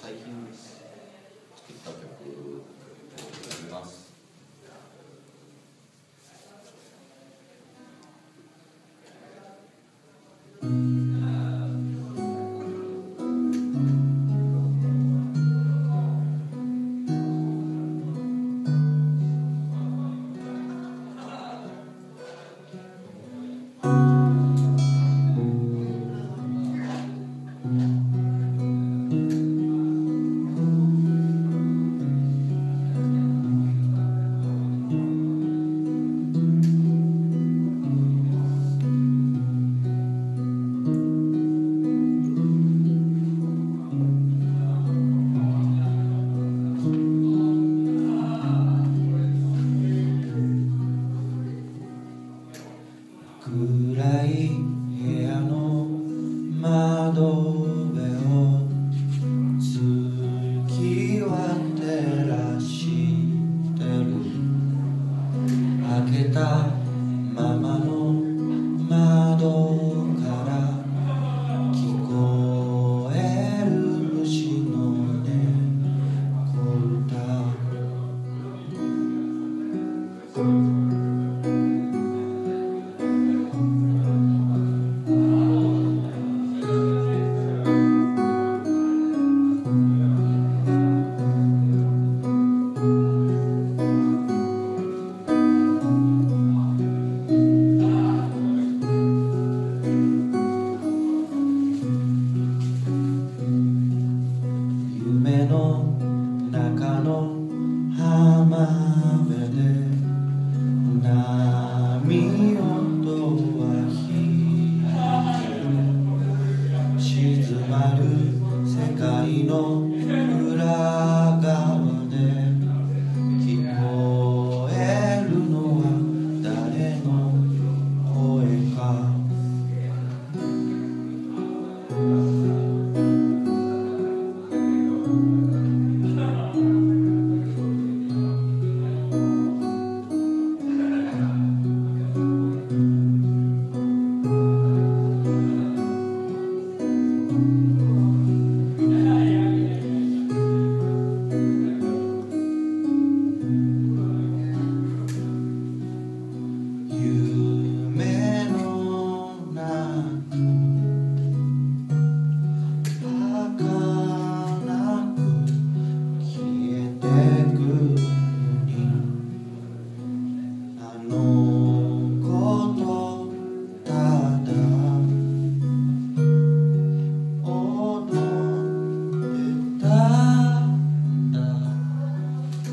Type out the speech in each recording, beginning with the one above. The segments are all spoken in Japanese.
最近作った曲を読みます。 暗い部屋の窓辺を月は照らしてる。開けたままの窓から聞こえる虫の音夢の中の浜辺で波音は響く。静まる世界の裏側で聞こえるのは誰の声か。夢の中儚く消えてくにあの子とただ踊ってたんだ。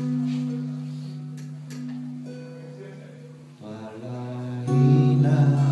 笑いな